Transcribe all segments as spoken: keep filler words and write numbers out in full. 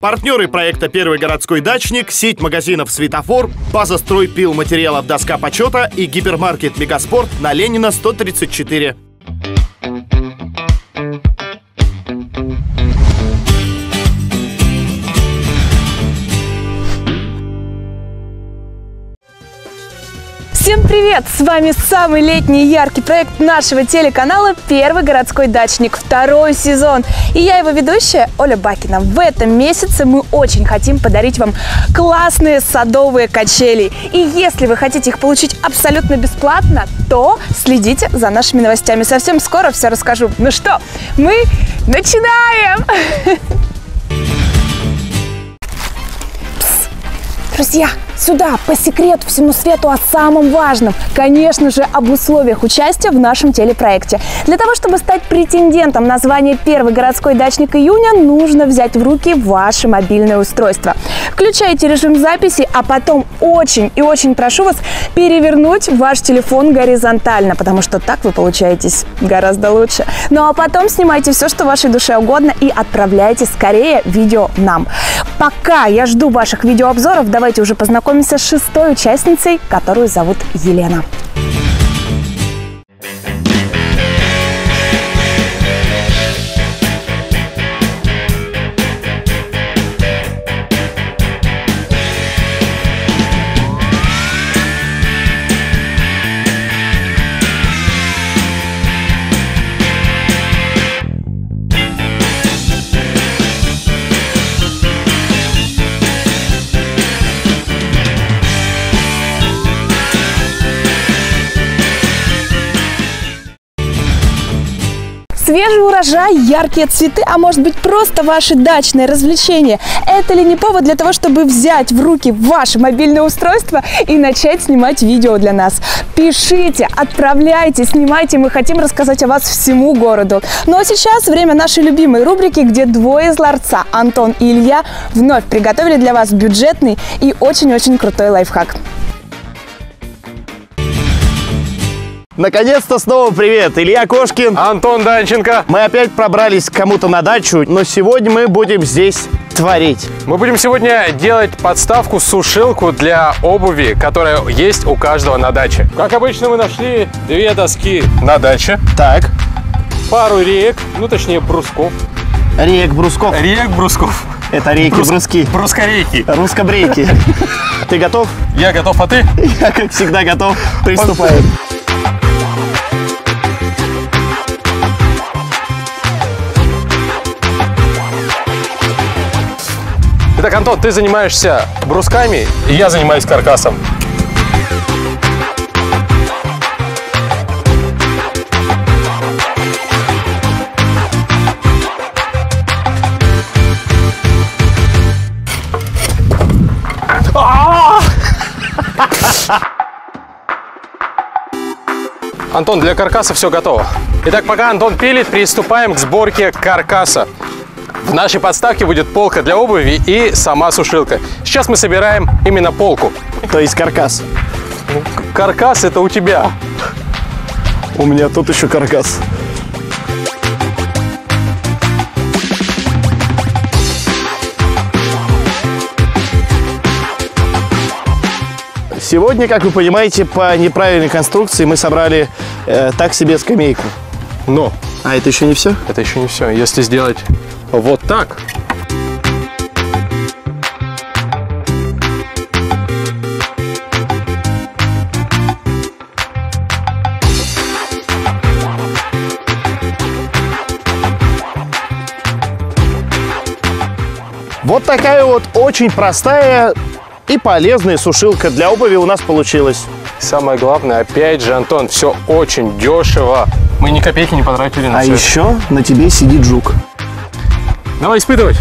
Партнеры проекта «Первый городской дачник», сеть магазинов «Светофор», база стройпилматериалов «Доска почета» и гипермаркет «Мегаспорт» на Ленина сто тридцать четыре. Всем привет! С вами самый летний яркий проект нашего телеканала «Первый городской дачник», второй сезон. И я его ведущая Оля Бакина. В этом месяце мы очень хотим подарить вам классные садовые качели. И если вы хотите их получить абсолютно бесплатно, то следите за нашими новостями. Совсем скоро все расскажу. Ну что, мы начинаем! Друзья, сюда, по секрету всему свету о самом важном, конечно же, об условиях участия в нашем телепроекте. Для того, чтобы стать претендентом на звание «Первый городской дачник июня», нужно взять в руки ваше мобильное устройство. Включайте режим записи, а потом очень и очень прошу вас перевернуть ваш телефон горизонтально, потому что так вы получаетесь гораздо лучше. Ну а потом снимайте все, что вашей душе угодно, и отправляйте скорее видео нам. Пока я жду ваших видеообзоров, давайте уже познакомимся с шестой участницей, которую зовут Елена. Свежий урожай, яркие цветы, а может быть просто ваше дачное развлечение. Это ли не повод для того, чтобы взять в руки ваше мобильное устройство и начать снимать видео для нас? Пишите, отправляйте, снимайте, мы хотим рассказать о вас всему городу. Ну а сейчас время нашей любимой рубрики, где двое из ларца, Антон и Илья, вновь приготовили для вас бюджетный и очень-очень крутой лайфхак. Наконец-то снова привет! Илья Кошкин, Антон Данченко. Мы опять пробрались к кому-то на дачу, но сегодня мы будем здесь творить. Мы будем сегодня делать подставку-сушилку для обуви, которая есть у каждого на даче. Как обычно, мы нашли две доски на даче. Так. Пару реек, ну точнее брусков. Реек, брусков. Реек, брусков. Это реки, Брус... бруски. Брускорейки. Русско-брейки. Ты готов? Я готов, а ты? Я, как всегда, готов. Приступаем. Итак, Антон, ты занимаешься брусками, и я занимаюсь каркасом. Антон, для каркаса все готово. Итак, пока Антон пилит, приступаем к сборке каркаса. В нашей подставке будет полка для обуви и сама сушилка. Сейчас мы собираем именно полку. То есть каркас. Каркас это у тебя. У меня тут еще каркас. Сегодня, как вы понимаете, по неправильной конструкции мы собрали э, так себе скамейку. Но. А это еще не все? Это еще не все. Если сделать вот так. Вот такая вот очень простая и полезная сушилка для обуви у нас получилась. Самое главное, опять же, Антон, все очень дешево. Мы ни копейки не потратили на А все. еще на тебе сидит жук. Давай испытывать.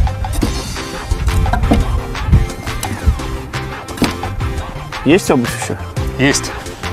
Есть обувь еще? Есть.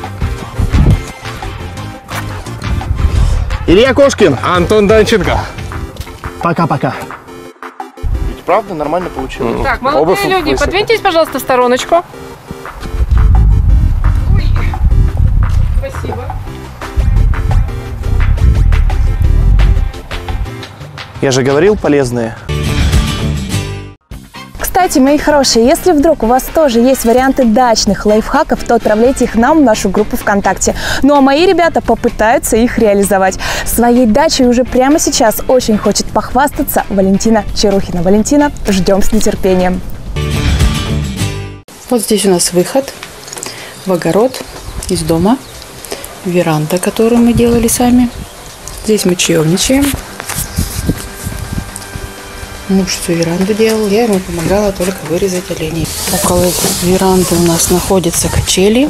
Илья Кошкин. Антон Данченко. Пока-пока. Ведь правда нормально получилось? Так, молодые люди, подвиньтесь, пожалуйста, в стороночку. Ой. Спасибо. Я же говорил, полезные. кстати, мои хорошие, если вдруг у вас тоже есть варианты дачных лайфхаков, то отправляйте их нам в нашу группу ВКонтакте. Ну а мои ребята попытаются их реализовать. Своей дачей уже прямо сейчас очень хочет похвастаться Валентина Чарухина. Валентина, ждем с нетерпением. Вот здесь у нас выход в огород из дома. Веранда, которую мы делали сами. Здесь мы чаевничаем. Муж всю веранду делал, я ему помогала только вырезать оленей. Около веранды у нас находятся качели.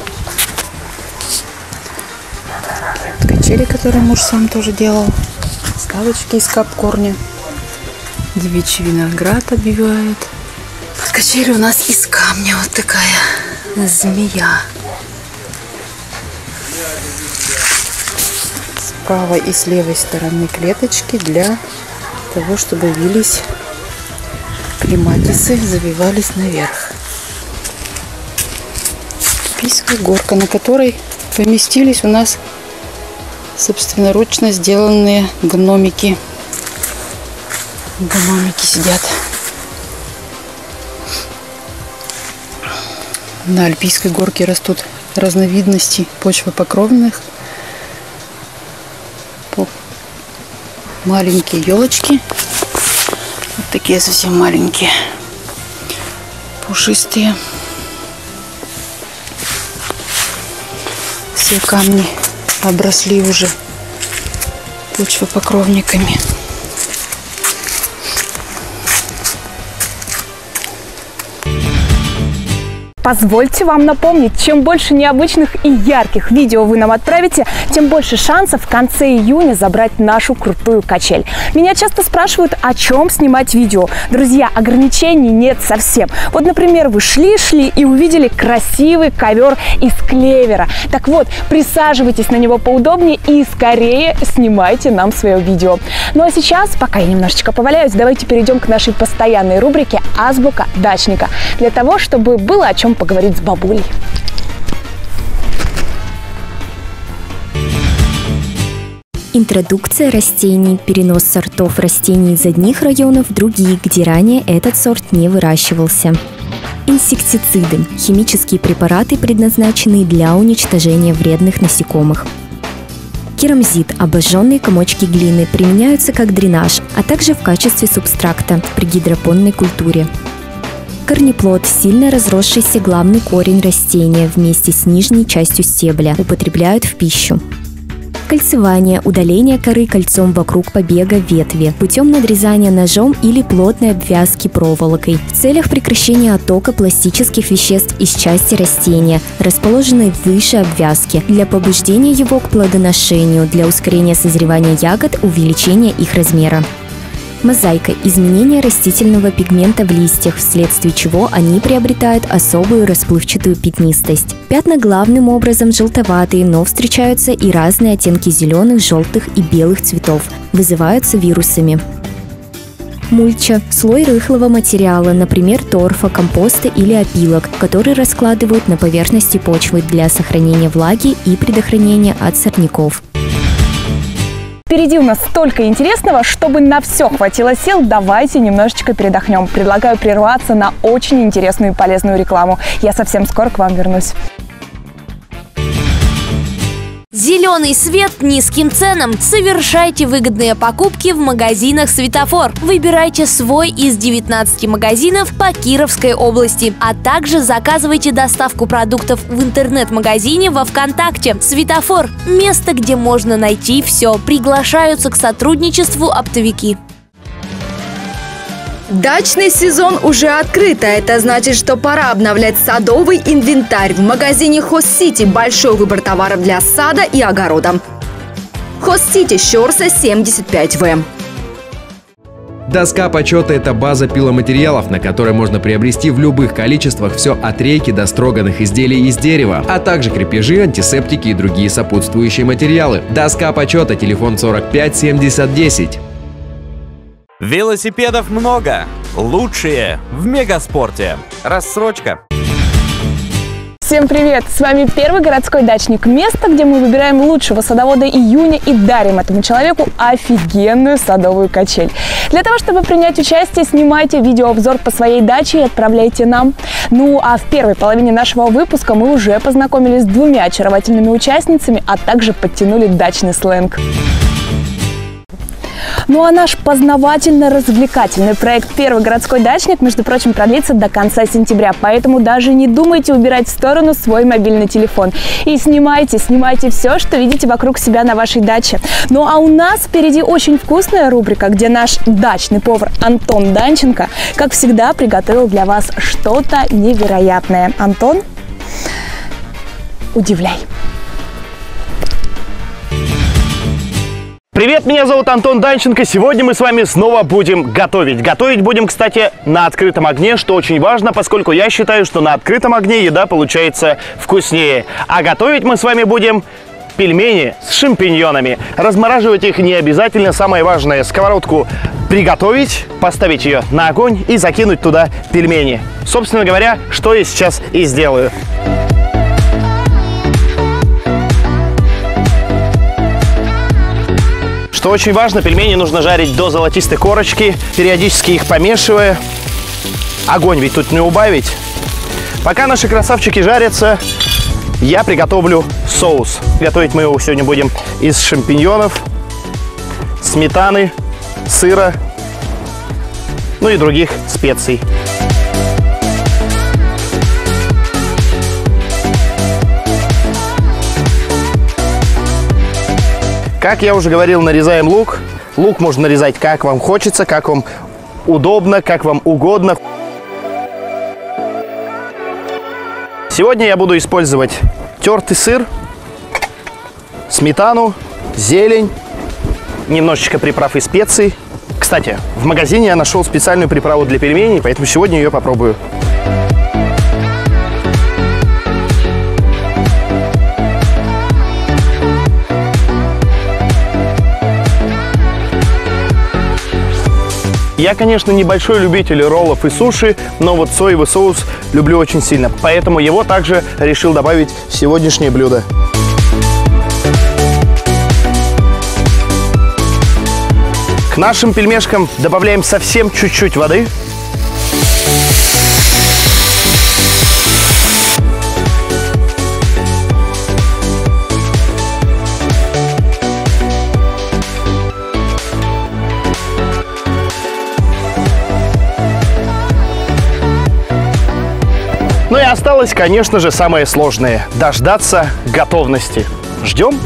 Качели, которые муж сам тоже делал. Скалочки из капкорня. Девичий виноград обвивает. Качели у нас из камня вот такая змея. С правой и с левой стороны клеточки для того, чтобы вились клематисы, завивались наверх. Альпийская горка, на которой поместились у нас собственноручно сделанные гномики. Гномики сидят. На Альпийской горке растут разновидности почвопокровных. Маленькие елочки. Вот такие совсем маленькие. Пушистые. Все камни обросли уже почвопокровниками. Позвольте вам напомнить, чем больше необычных и ярких видео вы нам отправите, тем больше шансов в конце июня забрать нашу крутую качель. Меня часто спрашивают, о чем снимать видео. Друзья, ограничений нет совсем. Вот, например, вы шли-шли и увидели красивый ковер из клевера. Так вот, присаживайтесь на него поудобнее и скорее снимайте нам свое видео. Ну а сейчас, пока я немножечко поваляюсь, давайте перейдем к нашей постоянной рубрике «Азбука дачника». Для того, чтобы было о чем поговорить с бабулей. Интродукция растений, перенос сортов растений из одних районов в другие, где ранее этот сорт не выращивался. Инсектициды – химические препараты, предназначенные для уничтожения вредных насекомых. Керамзит – обожженные комочки глины, применяются как дренаж, а также в качестве субстракта при гидропонной культуре. Корнеплод – сильно разросшийся главный корень растения вместе с нижней частью стебля, употребляют в пищу. Кольцевание – удаление коры кольцом вокруг побега ветви путем надрезания ножом или плотной обвязки проволокой в целях прекращения оттока пластических веществ из части растения, расположенной выше обвязки, для побуждения его к плодоношению, для ускорения созревания ягод, увеличения их размера. Мозаика – изменение растительного пигмента в листьях, вследствие чего они приобретают особую расплывчатую пятнистость. Пятна главным образом желтоватые, но встречаются и разные оттенки зеленых, желтых и белых цветов. Вызываются вирусами. Мульча – слой рыхлого материала, например, торфа, компоста или опилок, который раскладывают на поверхности почвы для сохранения влаги и предохранения от сорняков. Впереди у нас столько интересного, чтобы на все хватило сил, давайте немножечко передохнем. Предлагаю прерваться на очень интересную и полезную рекламу. Я совсем скоро к вам вернусь. Зеленый свет низким ценам. Совершайте выгодные покупки в магазинах «Светофор». Выбирайте свой из девятнадцати магазинов по Кировской области. А также заказывайте доставку продуктов в интернет-магазине во ВКонтакте. «Светофор» – место, где можно найти все. Приглашаются к сотрудничеству оптовики. Дачный сезон уже открыт, а это значит, что пора обновлять садовый инвентарь. В магазине Хозсити большой выбор товаров для сада и огорода. Хозсити, Щорса, семьдесят пять вэ. Доска почета – это база пиломатериалов, на которой можно приобрести в любых количествах все от рейки до строганных изделий из дерева, а также крепежи, антисептики и другие сопутствующие материалы. Доска почета, телефон сорок пять семьдесят десять. Велосипедов много. Лучшие в Мегаспорте. Рассрочка. Всем привет! С вами Первый городской дачник. Место, где мы выбираем лучшего садовода июня и дарим этому человеку офигенную садовую качель. Для того, чтобы принять участие, снимайте видеообзор по своей даче и отправляйте нам. Ну а в первой половине нашего выпуска мы уже познакомились с двумя очаровательными участницами, а также подтянули дачный сленг. Ну а наш познавательно-развлекательный проект «Первый городской дачник», между прочим, продлится до конца сентября. Поэтому даже не думайте убирать в сторону свой мобильный телефон. И снимайте, снимайте все, что видите вокруг себя на вашей даче. Ну а у нас впереди очень вкусная рубрика, где наш дачный повар Антон Данченко, как всегда, приготовил для вас что-то невероятное. Антон, удивляй! Привет, меня зовут Антон Данченко. Сегодня мы с вами снова будем готовить. Готовить будем, кстати, на открытом огне, что очень важно, поскольку я считаю, что на открытом огне еда получается вкуснее. А готовить мы с вами будем пельмени с шампиньонами. Размораживать их не обязательно. Самое важное — сковородку приготовить, поставить ее на огонь и закинуть туда пельмени. Собственно говоря, что я сейчас и сделаю. Что очень важно, пельмени нужно жарить до золотистой корочки, периодически их помешивая. Огонь ведь тут не убавить. Пока наши красавчики жарятся, я приготовлю соус. Готовить мы его сегодня будем из шампиньонов, сметаны, сыра, ну и других специй. Как я уже говорил, нарезаем лук. Лук можно нарезать как вам хочется, как вам удобно, как вам угодно. Сегодня я буду использовать тертый сыр, сметану, зелень, немножечко приправ и специй. Кстати, в магазине я нашел специальную приправу для пельменей, поэтому сегодня ее попробую. Я, конечно, небольшой любитель роллов и суши, но вот соевый соус люблю очень сильно, поэтому его также решил добавить в сегодняшнее блюдо. К нашим пельмешкам добавляем совсем чуть-чуть воды. Ну и осталось, конечно же, самое сложное – дождаться готовности. Ждем.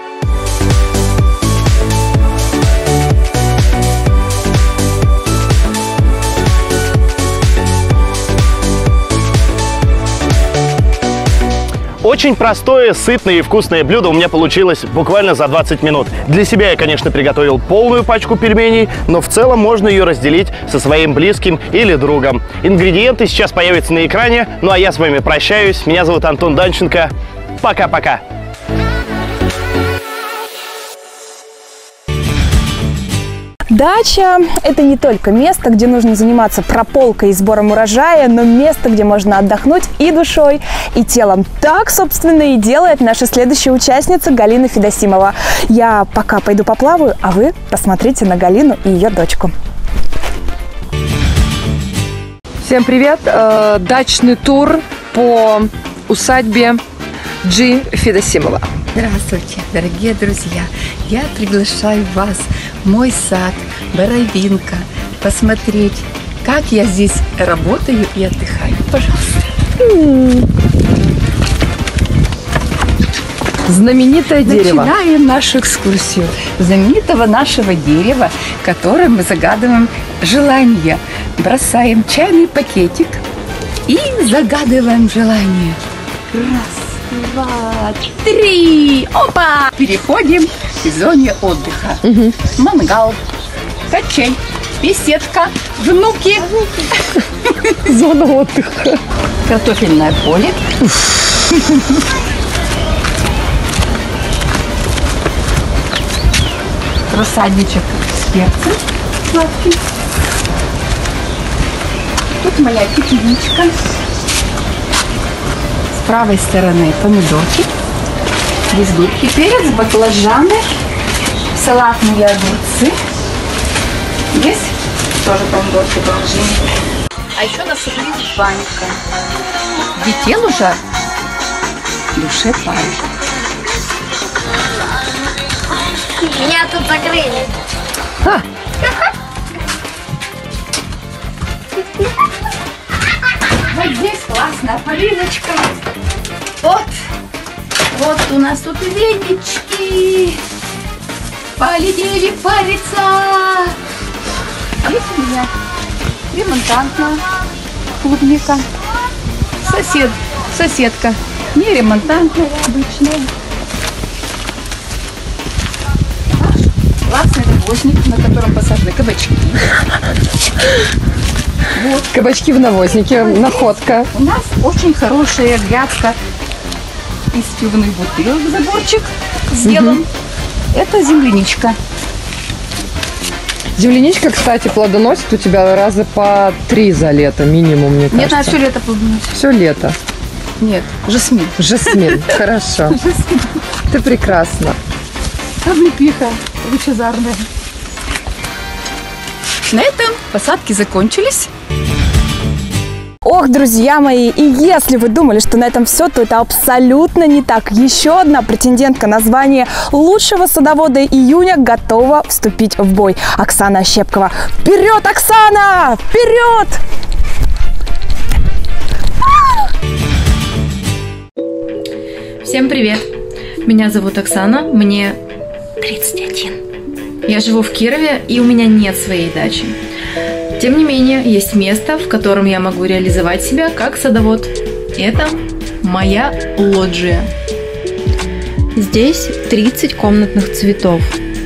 Очень простое, сытное и вкусное блюдо у меня получилось буквально за двадцать минут. Для себя я, конечно, приготовил полную пачку пельменей, но в целом можно ее разделить со своим близким или другом. Ингредиенты сейчас появятся на экране, ну а я с вами прощаюсь. Меня зовут Антон Данченко. Пока-пока. Дача – это не только место, где нужно заниматься прополкой и сбором урожая, но место, где можно отдохнуть и душой, и телом. Так, собственно, и делает наша следующая участница Галина Федосимова. Я пока пойду поплаваю, а вы посмотрите на Галину и ее дочку. Всем привет! Дачный тур по усадьбе Джи Федосимова. Здравствуйте, дорогие друзья! Я приглашаю вас в мой сад Боровинка посмотреть, как я здесь работаю и отдыхаю. Пожалуйста. Знаменитое дерево. Начинаем нашу экскурсию. Знаменитого нашего дерева, которым мы загадываем желание. Бросаем чайный пакетик и загадываем желание. Раз, два, три. Опа! Переходим к зоне отдыха. Угу. Мангал, качель, беседка, внуки. Зона отдыха. Картофельное поле. Рассадничек с перцем сладкий. Тут моя тепличка с правой стороны помидорки, визгурки, перец, баклажаны, салатные огурцы. Здесь тоже помидорки положили. А еще насыпали банька. Детей уже в душе парит. Меня тут закрыли. А. Вот здесь классная полиночка. Вот. Вот у нас тут венички. Полетели париться. Здесь у меня ремонтантная клубника. Сосед, соседка. Не ремонтантная, обычная. Классный навозник, на котором посажены кабачки. Вот. Кабачки в навознике, находка. У нас очень хорошая грядка из пивных бутылок, заборчик сделан. Угу. Это земляничка. Земляничка, кстати, плодоносит у тебя раза по три за лето минимум, мне кажется. Нет, она все лето плодоносит. Все лето. Нет, жасмин. Жасмин, хорошо. Ты прекрасна. Облепиха лучезарная. На этом посадки закончились. Ох, друзья мои, и если вы думали, что на этом все, то это абсолютно не так. Еще одна претендентка на звание лучшего садовода июня готова вступить в бой. Оксана Ощепкова. Вперед, Оксана! Вперед! Всем привет! Меня зовут Оксана, мне тридцать один. Я живу в Кирове, и у меня нет своей дачи. Тем не менее, есть место, в котором я могу реализовать себя как садовод. Это моя лоджия. Здесь тридцать комнатных цветов.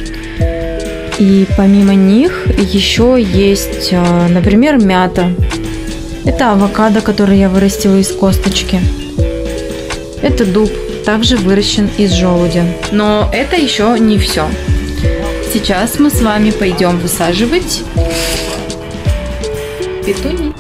И помимо них еще есть, например, мята. Это авокадо, который я вырастила из косточки. Это дуб, также выращен из желудя. Но это еще не все. Сейчас мы с вами пойдем высаживать петунии.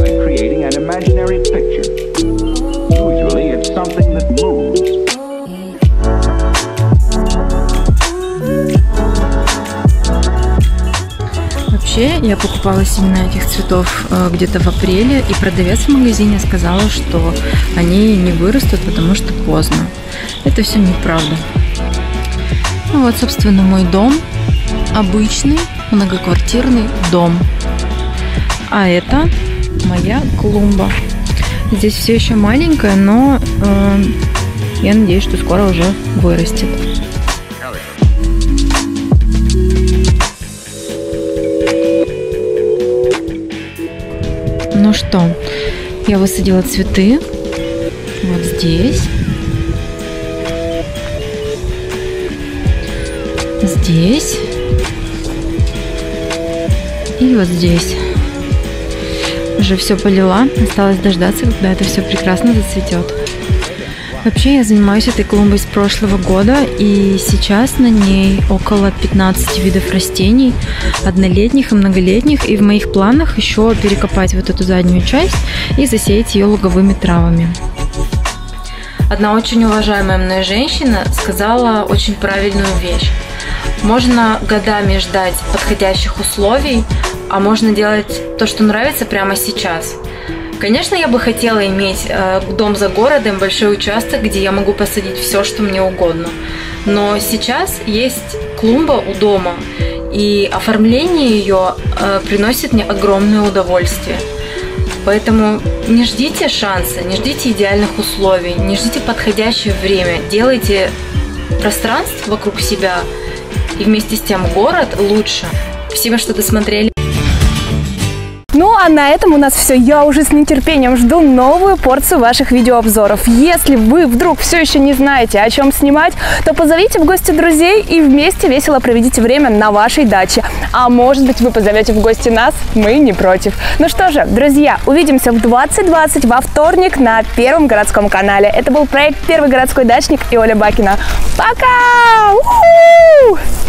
Вообще, я покупала семена этих цветов э, где-то в апреле, и продавец в магазине сказала, что они не вырастут, потому что поздно. Это все неправда. Ну вот, собственно, мой дом. Обычный многоквартирный дом. А это моя клумба. Здесь все еще маленькая, но э, я надеюсь, что скоро уже вырастет. Ну что, я высадила цветы вот здесь, здесь и вот здесь. Уже все полила, осталось дождаться, когда это все прекрасно зацветет. Вообще я занимаюсь этой клумбой с прошлого года, и сейчас на ней около пятнадцати видов растений, однолетних и многолетних, и в моих планах еще перекопать вот эту заднюю часть и засеять ее луговыми травами. Одна очень уважаемая мной женщина сказала очень правильную вещь. Можно годами ждать подходящих условий, а можно делать то, что нравится прямо сейчас. Конечно, я бы хотела иметь э, дом за городом, большой участок, где я могу посадить все, что мне угодно. Но сейчас есть клумба у дома, и оформление ее э, приносит мне огромное удовольствие. Поэтому не ждите шанса, не ждите идеальных условий, не ждите подходящее время. Делайте пространство вокруг себя, и вместе с тем город лучше. Спасибо, что досмотрели. Ну а на этом у нас все. Я уже с нетерпением жду новую порцию ваших видеообзоров. Если вы вдруг все еще не знаете, о чем снимать, то позовите в гости друзей и вместе весело проведите время на вашей даче. А может быть, вы позовете в гости нас, мы не против. Ну что же, друзья, увидимся в двадцать двадцать во вторник на Первом городском канале. Это был проект «Первый городской дачник» и Оля Бакина. Пока! У-ху!